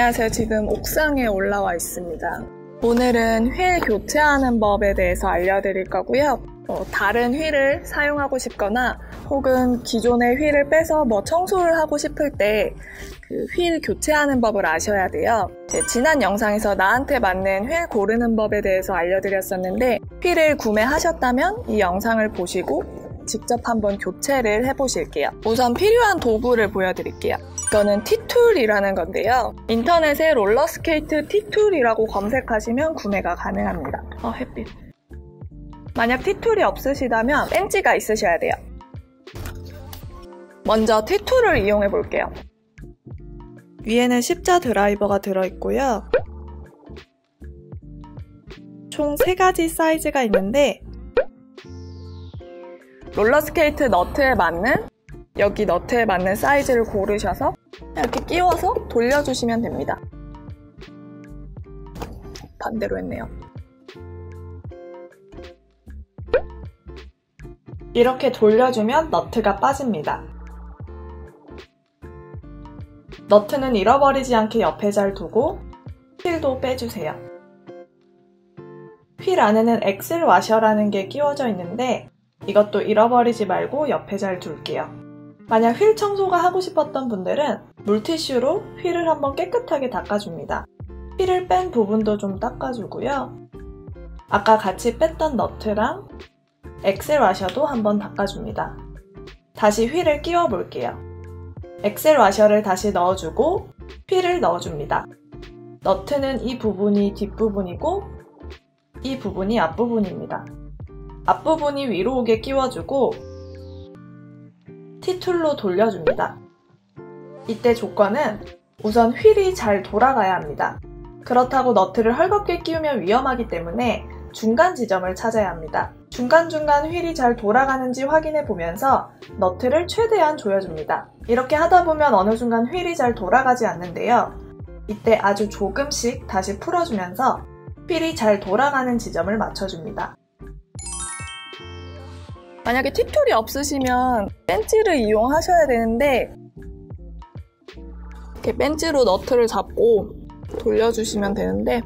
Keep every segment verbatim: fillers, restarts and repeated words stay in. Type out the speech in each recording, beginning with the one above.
안녕하세요. 지금 옥상에 올라와 있습니다. 오늘은 휠 교체하는 법에 대해서 알려드릴 거고요. 어, 다른 휠을 사용하고 싶거나 혹은 기존의 휠을 빼서 뭐 청소를 하고 싶을 때 그 휠 교체하는 법을 아셔야 돼요. 지난 영상에서 나한테 맞는 휠 고르는 법에 대해서 알려드렸었는데 휠을 구매하셨다면 이 영상을 보시고 직접 한번 교체를 해보실게요. 우선 필요한 도구를 보여드릴게요. 이거는 티툴이라는 건데요. 인터넷에 롤러스케이트 티툴이라고 검색하시면 구매가 가능합니다. 어, 햇빛. 만약 티툴이 없으시다면 벤치가 있으셔야 돼요. 먼저 티툴을 이용해 볼게요. 위에는 십자 드라이버가 들어있고요. 총 세 가지 사이즈가 있는데 롤러스케이트 너트에 맞는 여기 너트에 맞는 사이즈를 고르셔서 이렇게 끼워서 돌려주시면 됩니다. 반대로 했네요. 이렇게 돌려주면 너트가 빠집니다. 너트는 잃어버리지 않게 옆에 잘 두고 휠도 빼주세요. 휠 안에는 엑셀 와셔라는 게 끼워져 있는데 이것도 잃어버리지 말고 옆에 잘 둘게요. 만약 휠 청소가 하고 싶었던 분들은 물티슈로 휠을 한번 깨끗하게 닦아줍니다. 휠을 뺀 부분도 좀 닦아주고요. 아까 같이 뺐던 너트랑 엑셀 와셔도 한번 닦아줍니다. 다시 휠을 끼워 볼게요. 엑셀 와셔를 다시 넣어주고 휠을 넣어줍니다. 너트는 이 부분이 뒷부분이고 이 부분이 앞부분입니다. 앞부분이 위로 오게 끼워주고 티툴로 돌려줍니다. 이때 조건은 우선 휠이 잘 돌아가야 합니다. 그렇다고 너트를 헐겁게 끼우면 위험하기 때문에 중간 지점을 찾아야 합니다. 중간중간 휠이 잘 돌아가는지 확인해 보면서 너트를 최대한 조여줍니다. 이렇게 하다 보면 어느 순간 휠이 잘 돌아가지 않는데요. 이때 아주 조금씩 다시 풀어주면서 휠이 잘 돌아가는 지점을 맞춰줍니다. 만약에 티툴이 없으시면 벤치를 이용하셔야 되는데 이렇게 벤치로 너트를 잡고 돌려주시면 되는데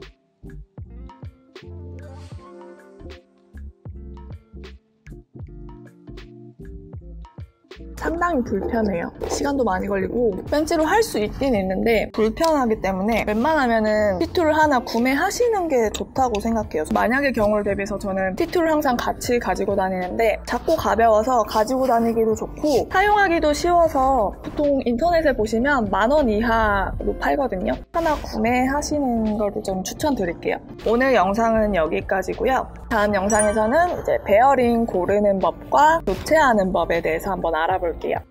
상당히 불편해요. 시간도 많이 걸리고 벤치로 할 수 있긴 있는데 불편하기 때문에 웬만하면은 티툴을 하나 구매하시는 게 좋다고 생각해요. 만약의 경우를 대비해서 저는 티툴을 항상 같이 가지고 다니는데 작고 가벼워서 가지고 다니기도 좋고 사용하기도 쉬워서 보통 인터넷에 보시면 만 원 이하로 팔거든요. 하나 구매하시는 걸 좀 추천드릴게요. 오늘 영상은 여기까지고요. 다음 영상에서는 이제 베어링 고르는 법과 교체하는 법에 대해서 한번 알아볼게요.